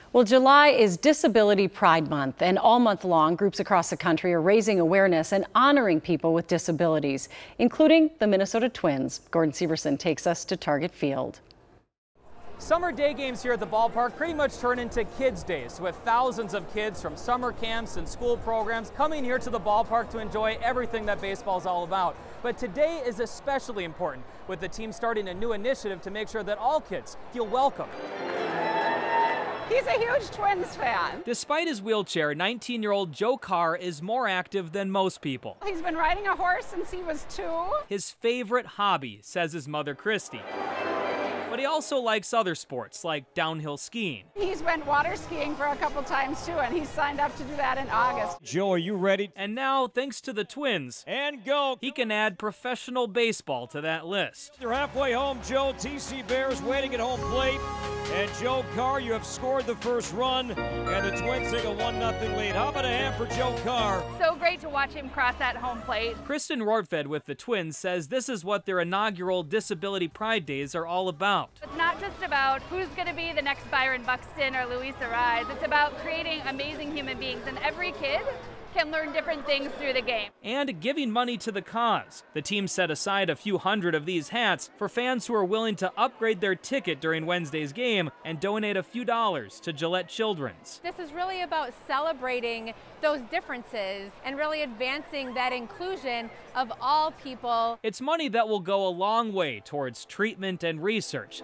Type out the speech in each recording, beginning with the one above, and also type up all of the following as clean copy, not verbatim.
Well, July is Disability Pride Month, and all month long, groups across the country are raising awareness and honoring people with disabilities, including the Minnesota Twins. Gordon Severson takes us to Target Field. Summer day games here at the ballpark pretty much turn into kids' days, with thousands of kids from summer camps and school programs coming here to the ballpark to enjoy everything that baseball is all about. But today is especially important, with the team starting a new initiative to make sure that all kids feel welcome. He's a huge Twins fan. Despite his wheelchair, 19-year-old Joe Carr is more active than most people. He's been riding a horse since he was 2. His favorite hobby, says his mother, Christy. But he also likes other sports, like downhill skiing. He's went water skiing for a couple times, too, and he's signed up to do that in August. Joe, are you ready? And now, thanks to the Twins, And go! he can add professional baseball to that list. You're halfway home, Joe. TC Bears waiting at home plate. And Joe Carr, you have scored the first run, and the Twins take a 1-0 lead. How about a hand for Joe Carr? So great to watch him cross that home plate. Kristen Rortfed with the Twins says this is what their inaugural Disability Pride Days are all about. It's not just about who's going to be the next Byron Buxton or Luis Arraez. It's about creating amazing human beings, and every kid can learn different things through the game. And giving money to the cause. The team set aside a few hundred of these hats for fans who are willing to upgrade their ticket during Wednesday's game and donate a few dollars to Gillette Children's. This is really about celebrating those differences and really advancing that inclusion of all people. It's money that will go a long way towards treatment and research,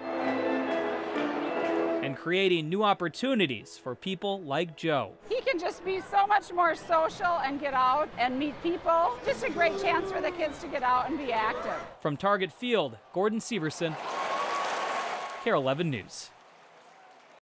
and creating new opportunities for people like Joe. He can just be so much more social and get out and meet people. Just a great chance for the kids to get out and be active. From Target Field, Gordon Severson, KARE 11 News.